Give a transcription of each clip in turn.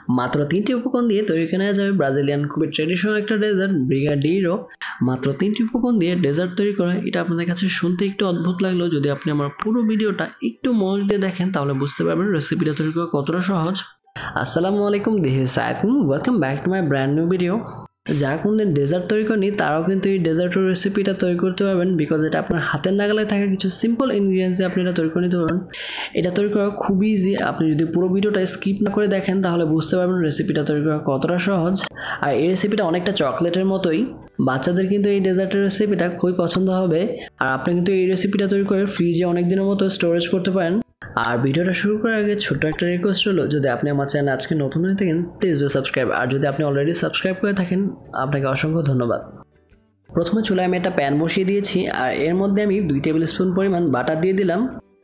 মাত্র 3টি উপকরণ দিয়ে তৈরি করা যাবে ব্রাজিলিয়ান খুবই ট্র্যাডিশনাল একটা ডেজার্ট ব্রিগাডেইরো। মাত্র 3টি উপকরণ দিয়ে ডেজার্ট তৈরি করা, এটা আপনাদের কাছে শুনতে একটু অদ্ভুত লাগলেও যদি আপনি আমার পুরো ভিডিওটা একটু মনোযোগ দিয়ে দেখেন তাহলে বুঝতে পারবেন রেসিপিটা তৈরি করা কতটা সহজ। আসসালামু আলাইকুম, this is Saiful, welcome back to my brand new video. যারা কোনদিন ডেজার্ট তৈরি করেনি তারাও কিন্তু এই ডেজার্টের রেসিপিটা তৈরি করতে পারবেন, বিকজ এটা আপনার হাতের নাগালে থাকা কিছু সিম্পল ইনগ্রিডিয়েন্টস দিয়ে আপনি এটা তৈরি করে নিতে পারবেন। এটা তৈরি করা খুবই ইজি। আপনি যদি পুরো ভিডিওটা স্কিপ না করে দেখেন তাহলে বুঝতে পারবেন রেসিপিটা তৈরি করা কতটা সহজ। আর এই রেসিপিটা অনেকটা চকলেটের মতোই, বাচ্চাদের কিন্তু এই ডেজার্টের রেসিপিটা খুবই পছন্দ হবে। আর আপনি কিন্তু এই রেসিপিটা তৈরি করে ফ্রিজে অনেক দিনের মতো স্টোরেজ করতে পারেন। আর ভিডিওটা শুরু করার আগে ছোট্ট একটা রিকোয়েস্ট হলো, যদি আপনি আমার চ্যানেল আজকে নতুন হয়ে থাকেন প্লিজ ডু সাবস্ক্রাইব, আর যদি আপনি অলরেডি সাবস্ক্রাইব করে থাকেন আপনাকে অসংখ্য ধন্যবাদ। প্রথমে চুলায় আমি একটা প্যান বসিয়ে দিয়েছি আর এর মধ্যে আমি 2 টেবিল স্পুন পরিমাণ বাটার দিয়ে দিলাম।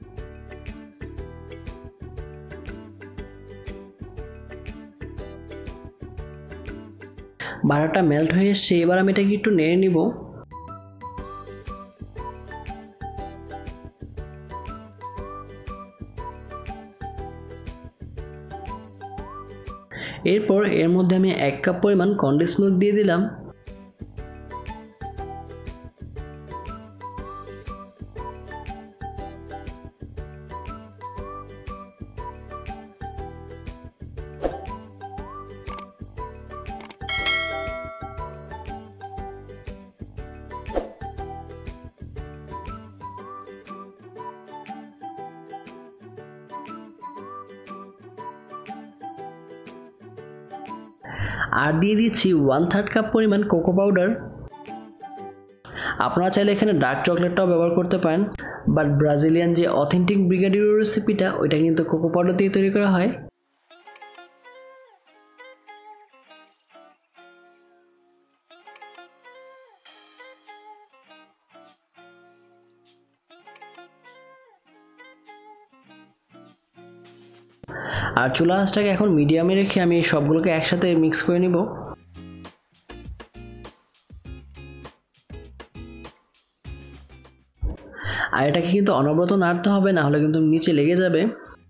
বাটারটা মেল্ট হয়ে এসছে, এবার আমি এটাকে একটু নেড়ে নিব। এরপর এর মধ্যে আমি 1 কাপ পরিমাণ কনডেন্সড মিল্ক দিয়ে দিলাম। আর দিয়ে দিচ্ছি 1/3 কাপ পরিমাণ কোকো পাউডার। আপনারা চাইলে এখানে ডার্ক চকলেটটাও ব্যবহার করতে পারেন, বাট ব্রাজিলিয়ান যে অথেন্টিক ব্রিগাডেইরো রেসিপিটা ওইটা কিন্তু কোকো পাউডার দিয়ে তৈরি করা হয়। আর চুলা আঁচটাকে এখন মিডিয়ামে রেখে আমি সবগুলোকে একসাথে মিক্স করে নিব। আর এটাকে কিন্তু অনবরত নাড়তে হবে, না হলে কিন্তু নিচে লেগে যাবে।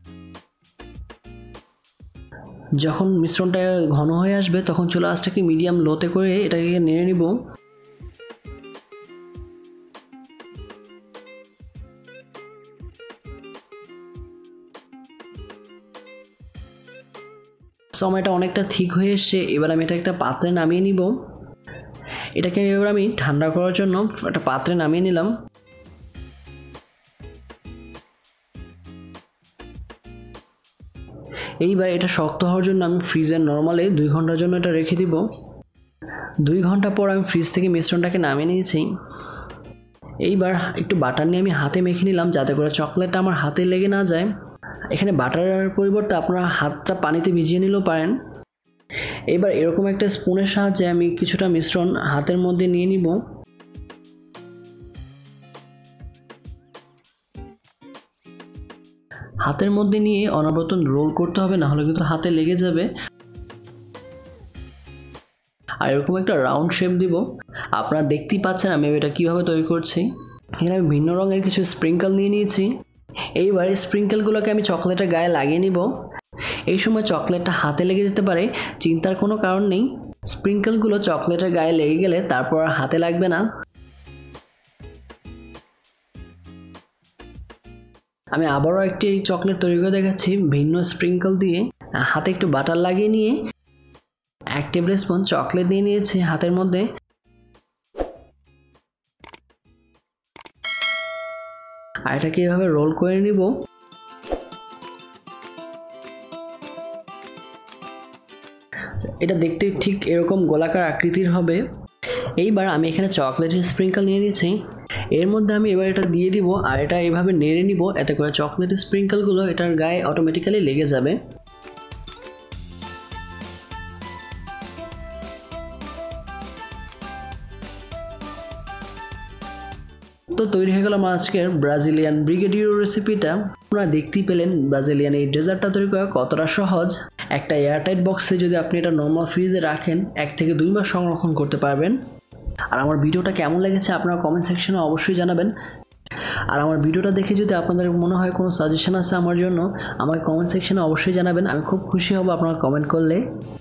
যখন মিশ্রণটা ঘন হয়ে আসবে তখন চুলা আঁচটাকে মিডিয়াম লোতে করে এটাকে নেড়ে নিব। সময়টা অনেকটা ঠিক হয়ে এসছে, এবার আমি এটা একটা পাত্রে নামিয়ে নিব। এটাকে এবার আমি ঠান্ডা করার জন্য একটা পাত্রে নামিয়ে নিলাম। এইবার এটা শক্ত হওয়ার জন্য আমি ফ্রিজে নর্মালি 2 ঘন্টার জন্য এটা রেখে দিব। 2 ঘন্টা পর আমি ফ্রিজ থেকে মিশ্রণটাকে নামিয়ে নিয়েছি। এইবার একটু বাটার নিয়ে আমি হাতে মেখে নিলাম যাতে করে চকলেটটা আমার হাতে লেগে না যায়। এখানে বাটারের পরিবর্তে আপনারা হাতটা পানিতে ভিজিয়ে নিলেও পারেন। এবার এরকম একটা স্পুনের সাহায্যে আমি কিছুটা মিশ্রণ হাতের মধ্যে নিয়ে নিব। হাতের মধ্যে নিয়ে অনবরত রোল করতে হবে, না হলে কিন্তু হাতে লেগে যাবে। আর এরকম একটা রাউন্ড শেপ দিব। আপনারা দেখতেই পাচ্ছেন আমি এটা কিভাবে তৈরি করছি। এখানে আমি ভিন্ন রঙের কিছু স্প্রিঙ্কেল নিয়ে নিয়েছি। এইবার এই স্প্রিঙ্কেলগুলোকে আমি চকলেটের গায়ে লাগিয়ে নিব। এই সময় চকলেটটা হাতে লেগে যেতে পারে, চিন্তার কোনো কারণ নেই। স্প্রিঙ্কেলগুলো চকলেটের গায়ে লেগে গেলে তারপর আর হাতে লাগবে না। আমি আবারও একটি চকলেট তৈরি করে দেখাচ্ছি ভিন্ন স্প্রিঙ্কেল দিয়ে। হাতে একটু বাটার লাগিয়ে নিয়ে 1 টেবিল স্পুন চকলেট নিয়ে নিয়েছি হাতের মধ্যে। আর এটাকে এভাবে রোল করে নিব। এটা দেখতে ঠিক এরকম গোলাকার আকৃতির হবে। এইবার আমি এখানে চকলেটের স্প্রিঙ্কেল নিয়ে নিয়েছি, এর মধ্যে আমি এবার এটা দিয়ে দিব আর এটা এভাবে নেড়ে নিব, এতে করে চকলেটের স্প্রিঙ্কেলগুলো এটার গায়ে অটোমেটিক্যালি লেগে যাবে। তো তৈরি হয়ে গেল আমার আজকের ব্রাজিলিয়ান ব্রিগেডিরো রেসিপিটা। আপনারা দেখতেই পেলেন ব্রাজিলিয়ান এই ডেজার্টটা তৈরি করা কতটা সহজ। একটা এয়ারটাইট বক্সে যদি আপনি এটা নর্মাল ফ্রিজে রাখেন 1 থেকে 2 মাস সংরক্ষণ করতে পারবেন। আর আমার ভিডিওটা কেমন লেগেছে আপনারা কমেন্ট সেকশনে অবশ্যই জানাবেন। আর আমার ভিডিওটা দেখে যদি আপনাদের মনে হয় কোনো সাজেশন আছে আমার জন্য, আমাকে কমেন্ট সেকশনে অবশ্যই জানাবেন। আমি খুব খুশি হব আপনারা কমেন্ট করলে।